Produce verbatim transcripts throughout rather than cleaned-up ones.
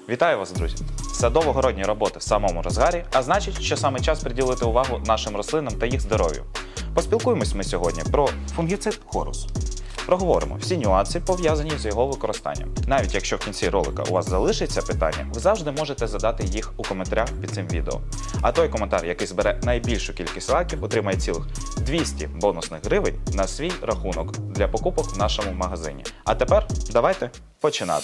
Вітаю вас, друзі! Садово-городні роботи в самому розгарі, а значить, що саме час приділити увагу нашим рослинам та їх здоров'ю. Поспілкуємось ми сьогодні про фунгіцид Хорус. Проговоримо всі нюанси, пов'язані з його використанням. Навіть якщо в кінці ролика у вас залишиться питання, ви завжди можете задати їх у коментарях під цим відео. А той коментар, який збере найбільшу кількість лайків, отримає цілих двісті бонусних гривень на свій рахунок для покупок в нашому магазині. А тепер давайте починати.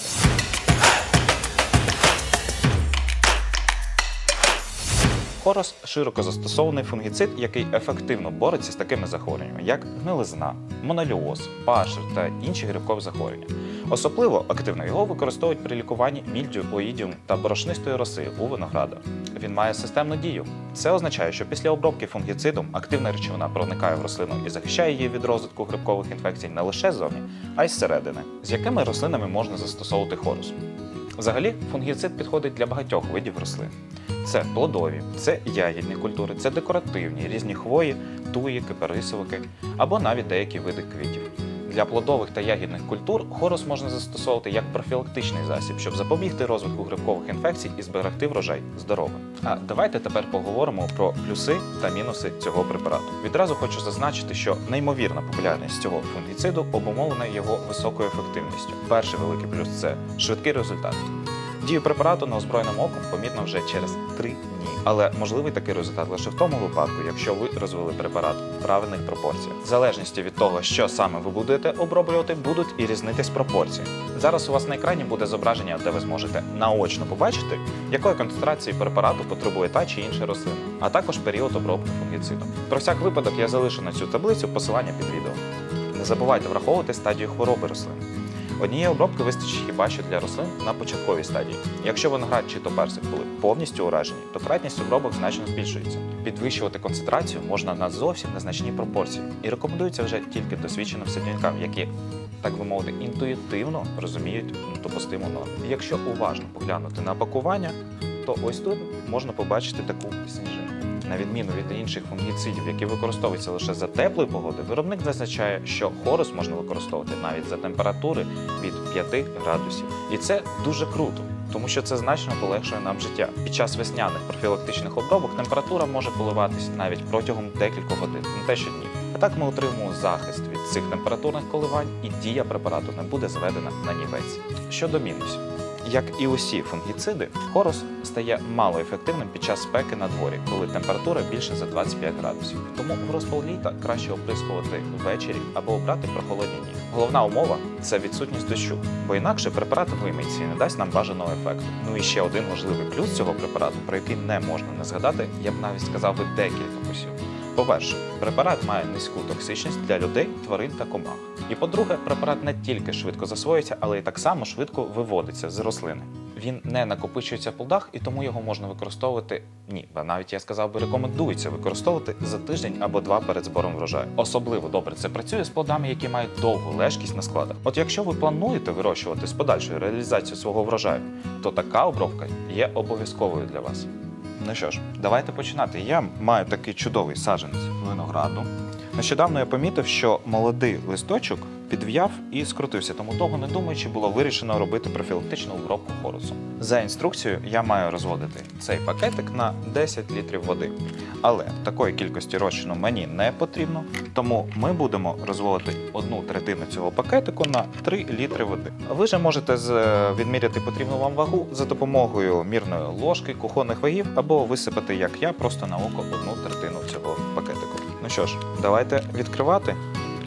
Хорус – широко застосований фунгіцид, який ефективно бореться з такими захворюваннями, як гнилизна, моноліоз, пашир та інші грибкові захворювання. Особливо активно його використовують при лікуванні мільдю, оїдіум та борошнистої роси у винограда. Він має системну дію. Це означає, що після обробки фунгіцидом активна речовина проникає в рослину і захищає її від розвитку грибкових інфекцій не лише ззовні, а й зсередини. З якими рослинами можна застосовувати хорус? Взагалі, фунгіцид підходить для багатьох видів рослин. Це плодові, це ягідні культури, це декоративні, різні хвої, туї, кипарисовики або навіть деякі види квітів. Для плодових та ягідних культур хорус можна застосовувати як профілактичний засіб, щоб запобігти розвитку грибкових інфекцій і зберегти врожай здоровим. А давайте тепер поговоримо про плюси та мінуси цього препарату. Відразу хочу зазначити, що неймовірна популярність цього фунгіциду обумовлена його високою ефективністю. Перший великий плюс – це швидкий результат. Дію препарату неозброєним оком помітно вже через три дні. Але можливий такий результат лише в тому випадку, якщо ви розвили препарат в правильних пропорціях. В залежності від того, що саме ви будете оброблювати, будуть і різнитись пропорції. Зараз у вас на екрані буде зображення, де ви зможете наочно побачити, якої концентрації препарату потребує та чи інша рослина, а також період обробки фунгіцидом. Про всяк випадок я залишу на цю таблицю посилання під відео. Не забувайте враховувати стадію хвороби рослин. Однієї обробки вистачить хіба що для рослин на початковій стадії. Якщо виноград чи то персик були повністю уражені, то кратність обробок значно збільшується. Підвищувати концентрацію можна на зовсім незначні пропорції і рекомендується вже тільки досвідченим садівникам, які, так би мовити, інтуїтивно розуміють допустиму норму. Якщо уважно поглянути на пакування, то ось тут можна побачити таку сніжинку. На відміну від інших фунгіцидів, які використовуються лише за теплої погоди, виробник зазначає, що хорус можна використовувати навіть за температури від п'яти градусів. І це дуже круто, тому що це значно полегшує нам життя. Під час весняних профілактичних обробок температура може коливатись навіть протягом декількох годин, не те що днів. А так ми отримуємо захист від цих температурних коливань і дія препарату не буде зведена на нівець. Щодо мінусів. Як і усі фунгіциди, хорус стає малоефективним під час спеки на дворі, коли температура більше за двадцять п'ять градусів. Тому в розпал літа краще оприскувати ввечері або обрати прохолодні дні. Головна умова – це відсутність дощу, бо інакше препарат вийметься і не дасть нам бажаного ефекту. Ну і ще один важливий плюс цього препарату, про який не можна не згадати, я б навіть сказав би декілька плюсів. По-перше, препарат має низьку токсичність для людей, тварин та комах. І по-друге, препарат не тільки швидко засвоюється, але й так само швидко виводиться з рослини. Він не накопичується в плодах, і тому його можна використовувати, ні, навіть я сказав би рекомендується використовувати за тиждень або два перед збором врожаю. Особливо добре це працює з плодами, які мають довгу лежкість на складах. От якщо ви плануєте вирощувати з подальшою реалізацією свого врожаю, то така обробка є обов'язковою для вас. Ну що ж, давайте починати. Я маю такий чудовий саджанець винограду. Нещодавно я помітив, що молодий листочок підв'яв і скрутився, тому довго не думаючи було вирішено робити профілактичну обробку хорусом. За інструкцією я маю розводити цей пакетик на десять літрів води. Але такої кількості розчину мені не потрібно, тому ми будемо розводити одну третину цього пакетику на три літри води. Ви ж можете відміряти потрібну вам вагу за допомогою мірної ложки, кухонних вагів або висипати, як я, просто на око одну третину цього пакетику. Ну що ж, давайте відкривати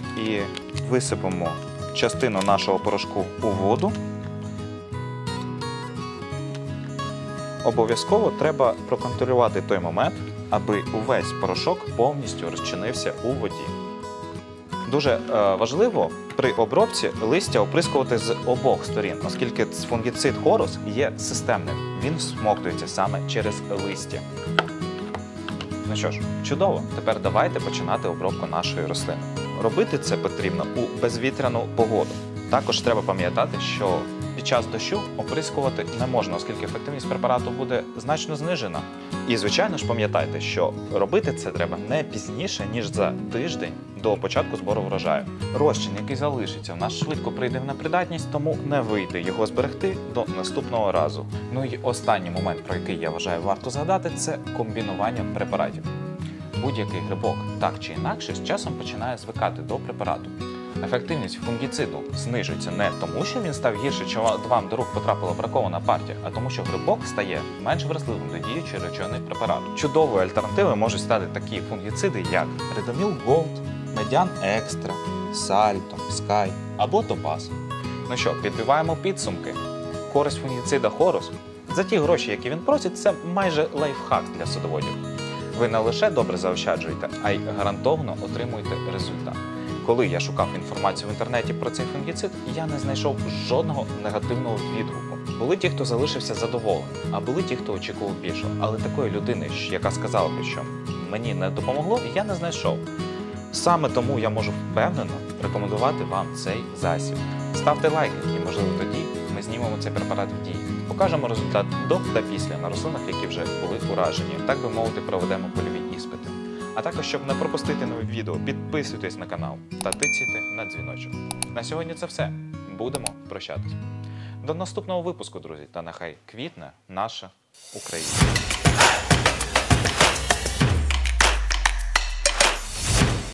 і висипемо частину нашого порошку у воду. Обов'язково треба проконтролювати той момент, аби увесь порошок повністю розчинився у воді. Дуже е, важливо при обробці листя оприскувати з обох сторін, оскільки фунгіцид хорус є системним. Він всмоктується саме через листя. Ну що ж, чудово. Тепер давайте починати обробку нашої рослини. Робити це потрібно у безвітряну погоду. Також треба пам'ятати, що під час дощу оприскувати не можна, оскільки ефективність препарату буде значно знижена. І, звичайно ж, пам'ятайте, що робити це треба не пізніше, ніж за тиждень до початку збору врожаю. Розчин, який залишиться, в нас швидко прийде в непридатність, тому не вийде його зберегти до наступного разу. Ну і останній момент, про який я вважаю варто згадати, це комбінування препаратів. Будь-який грибок, так чи інакше, з часом починає звикати до препарату. Ефективність фунгіциду знижується не тому, що він став гірше, чи вам до рук потрапила бракована партія, а тому, що грибок стає менш вразливим до діючої речовини препарату. Чудовою альтернативою можуть стати такі фунгіциди, як Редоміл Голд, Медян Екстра, Сальто, Скай або Топаз. Ну що, підбиваємо підсумки. Користь фунгіцида Хорус за ті гроші, які він просить, це майже лайфхак для садоводів. Ви не лише добре заощаджуєте, а й гарантовано отримуєте результат. Коли я шукав інформацію в інтернеті про цей фунгіцид, я не знайшов жодного негативного відгуку. Були ті, хто залишився задоволеним, а були ті, хто очікував більшого. Але такої людини, яка сказала би, що мені не допомогло, я не знайшов. Саме тому я можу впевнено рекомендувати вам цей засіб. Ставте лайки, і, можливо, тоді ми знімемо цей препарат в дії. Покажемо результат до та після на рослинах, які вже були уражені. Так би мовити, проведемо польові іспити. А також, щоб не пропустити нові відео, підписуйтесь на канал та тицяйте на дзвіночок. На сьогодні це все. Будемо прощатись. До наступного випуску, друзі, та нехай квітне наша Україна.